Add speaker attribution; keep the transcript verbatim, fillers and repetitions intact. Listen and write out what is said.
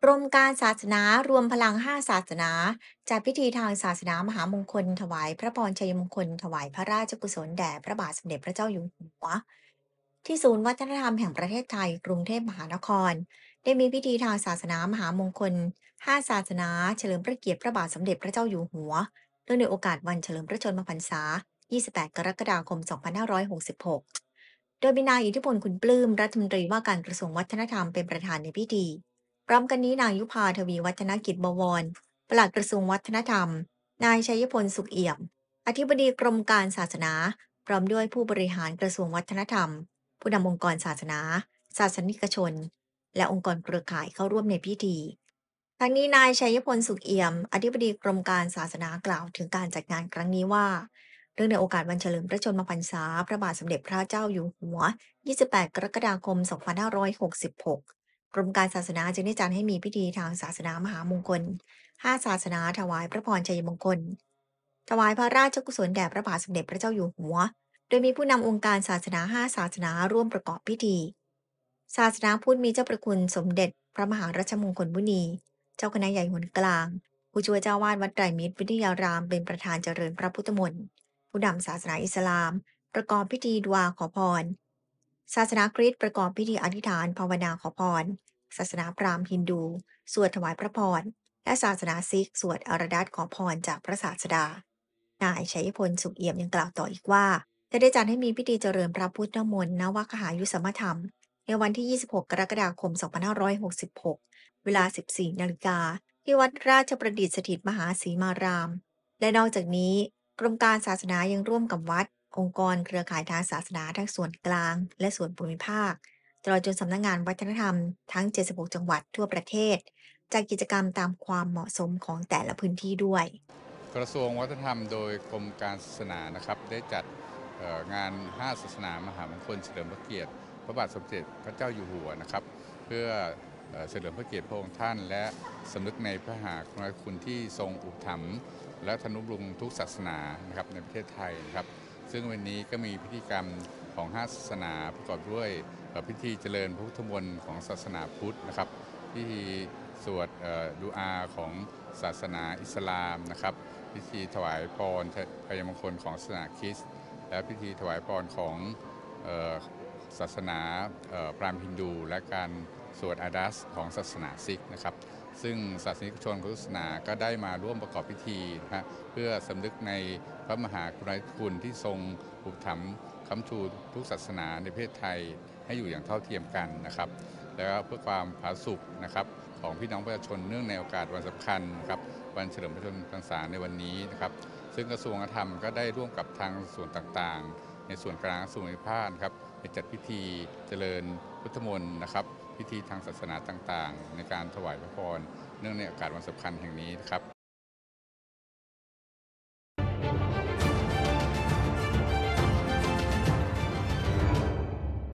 Speaker 1: กรมการศาสนารวมพลังห้าศาสนาจัดพิธีทางศาสนามหามงคลถวายพระพรชัยมงคลถวายพระราชกุศลแด่พระบาทสมเด็จพระเจ้าอยู่หัวที่ศูนย์วัฒนธรรมแห่งประเทศไทยกรุงเทพมหานครได้มีพิธีทางศาสนามหามงคลห้าศาสนาเฉลิมพระเกียรติพระบาทสมเด็จพระเจ้าอยู่หัวเนื่องในโอกาสวันเฉลิมพระชนมพรรษายี่สิบแปด กรกฎาคม สองพันห้าร้อยหกสิบหก โดยมีนายอิทธิพลคุณปลื้มรัฐมนตรีว่าการกระทรวงวัฒนธรรมเป็นประธานในพิธี พร้อมกันนี้นางยุพาทวีวัฒนกิจบวรปลัดกระทรวงวัฒนธรรมนายชัยพลสุขเอี่ยมอธิบดีกรมการศาสนาพร้อมด้วยผู้บริหารกระทรวงวัฒนธรรมผู้นำองค์กรศาสนาศาสนิกชนและองค์กรเครือข่ายเข้าร่วมในพิธีทั้งนี้นายชัยพลสุขเอี่ยมอธิบดีกรมการศาสนากล่าวถึงการจัดงานครั้งนี้ว่าเรื่องในโอกาสวันเฉลิมพระชนมพรรษาพระบาทสมเด็จพระเจ้าอยู่หัวยี่สิบแปด กรกฎาคม สองพันห้าร้อยหกสิบหก กรมการศาสนาจึงได้จัดให้มีพิธีทางศาสนามหามงคลห้าศาสนาถวายพระพรชัยมงคลถวายพระราชกุศลแด่พระบาทสมเด็จพระเจ้าอยู่หัวโดยมีผู้นำองค์การศาสนาห้าศาสนาร่วมประกอบพิธีศาสนาพุทธมีเจ้าประคุณสมเด็จพระมหารัชมงคลมุนีเจ้าคณะใหญ่หนกลางผู้ช่วยเจ้าวาดวัดไตรมิตรวิทยารามเป็นประธานเจริญพระพุทธมนต์ผู้นำศาสนาอิสลามประกอบพิธีดวาขอพรศาสนาคริสต์ประกอบพิธีอธิษฐานภาวนาขอพร ศาสนาพราหมณ์ฮินดูสวดถวายพระพรและศาสนาซิกสวดอาราดัสขอพรจากพระศาสดานายชัยพลสุขเอี่ยมยังกล่าวต่ออีกว่าจะได้จัดให้มีพิธีเจริญพระพุทธมนต์นวคหายุสมธรรมในวันที่ ยี่สิบหก กรกฎาคม สองพันห้าร้อยหกสิบหก เวลา สิบสี่ นาฬิกาที่วัดราชประดิษฐ์สถิตมหาสีมาราม และนอกจากนี้กรมการศาสนายังร่วมกับวัดองค์กรเครือข่ายทางศาสนาทั้งส่วนกลางและส่วนภูมิภาค ตลอดจนสำนักงานวัฒนธรรมทั้ง เจ็ดสิบหก จังหวัดทั่วประเทศจัดกิจกรรมตามความเหมาะสมของแต่ละพื้นที่ด้วย
Speaker 2: กระทรวงวัฒนธรรมโดยกรมการศาสนานะครับได้จัดงานห้าศาสนามหามงคลเฉลิมพระเกียรติพระบาทสมเด็จพระเจ้าอยู่หัวนะครับเพื่อเฉลิมพระเกียรติพระองค์ท่านและสำนึกในพระมหากรุณาธิคุณที่ทรงอุปถัมภ์และทนุบำรุงทุกศาสนานะครับในประเทศไทยนะครับซึ่งวันนี้ก็มีพิธีกรรมของห้าศาสนาประกอบด้วยพิธีเจริญพระพุทธมนต์ของศาสนาพุทธนะครับพิธีสวดดูอาของศาสนาอิสลามนะครับพิธีถวายพรชัยมงคลของศาสนาคริสต์และพิธีถวายพรของศาสนาพราหมณ์ฮินดูและการสวดอาดัสของศาสนาซิกนะครับซึ่งศาสนิกชนพุทธศาสนาก็ได้มาร่วมประกอบพิธีนะเพื่อสำนึกในพระมหากรุณาธิคุณที่ทรงอุปถัมภ์ค้ำชูทุกศาสนาในประเทศไทยให้อยู่อย่างเท่าเทียมกันนะครับแล้วเพื่อความผาสุกนะครับของพี่น้องประชาชนเนื่องในโอกาสวันสำคัญนะครับวันเฉลิมพระชนมพรรษาในวันนี้นะครับซึ่งกระทรวงวัฒนธรรมก็ได้ร่วมกับทางส่วนต่างๆในส่วนกลางส่วนภูมิภาคครับไปจัดพิธีเจริญพุทธมนต์นะครับพิธีทางศาสนาต่างๆในการถวายพระพรเนื่องในโอกาสวันสำคัญแห่งนี้นะครับ